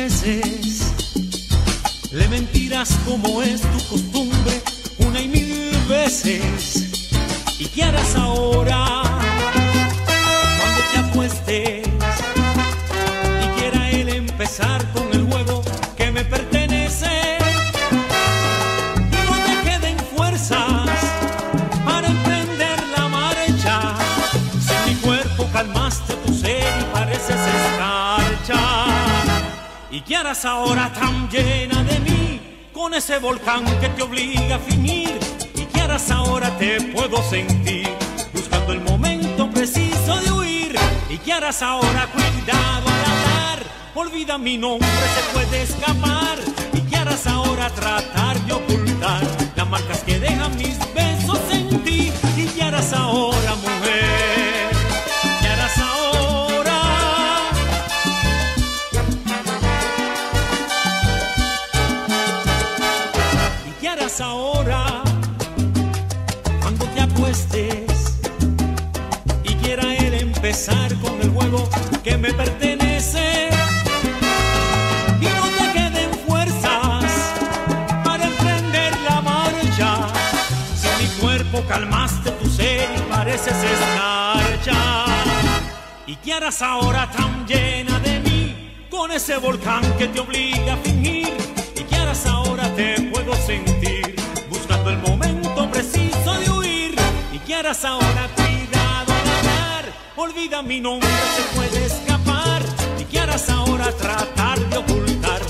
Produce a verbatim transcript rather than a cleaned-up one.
veces le mentirás como es tu costumbre, una y mil veces. ¿Y qué harás ahora cuando te acuestes y quiera él empezar con el juego que me pertenece? Y no te queden fuerzas para emprender la marcha, si mi cuerpo calmaste tu sed y pareces escarcha. ¿Y qué harás ahora tan llena de mí, con ese volcán que te obliga a fingir? ¿Y qué harás ahora? Te puedo sentir, buscando el momento preciso de huir. ¿Y qué harás ahora? Cuidado al hablar, olvida mi nombre, se puede escapar. ¿Y qué harás ahora? Tratar de ocultar las marcas que dejan mis besos en ti. ¿Y qué harás ahora, mujer? ¿Qué harás ahora? ¿Qué harás ahora cuando te acuestes y quiera él empezar con el juego que me pertenece? Y no te queden fuerzas para emprender la marcha, si mi cuerpo calmaste tu sed y pareces escarcha. ¿Y qué harás ahora tan llena de mí, con ese volcán que te obliga a fingir? ¿Y qué harás ahora? Te puedo sentir, buscando el momento preciso de huir. ¿Y qué harás ahora? Cuidado al hablar, olvida mi nombre, se puede escapar. ¿Y qué harás ahora? Tratar de ocultar